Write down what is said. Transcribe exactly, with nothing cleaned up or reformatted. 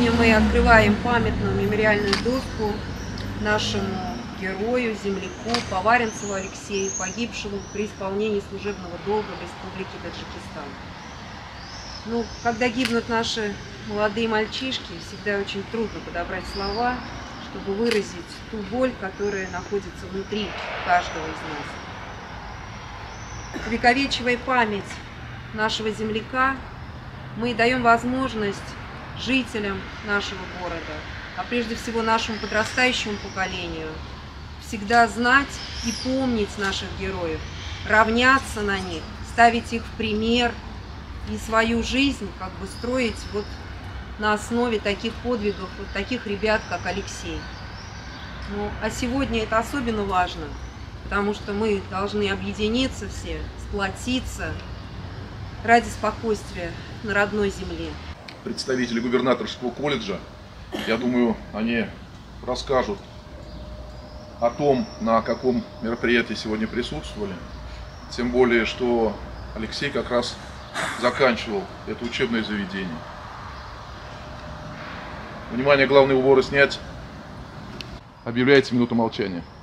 Сегодня мы открываем памятную мемориальную доску нашему герою, земляку Поваренцеву Алексею, погибшему при исполнении служебного долга в Республике Таджикистан. Ну, когда гибнут наши молодые мальчишки, всегда очень трудно подобрать слова, чтобы выразить ту боль, которая находится внутри каждого из нас. Увековечивая память нашего земляка, мы даем возможность жителям нашего города, а прежде всего нашему подрастающему поколению, всегда знать и помнить наших героев, равняться на них, ставить их в пример и свою жизнь как бы строить вот на основе таких подвигов, вот таких ребят, как Алексей. Ну, а сегодня это особенно важно, потому что мы должны объединиться все, сплотиться ради спокойствия на родной земле. Представители губернаторского колледжа, я думаю, они расскажут о том, на каком мероприятии сегодня присутствовали. Тем более, что Алексей как раз заканчивал это учебное заведение. Внимание, главные уборы снять. Объявляется минута молчания.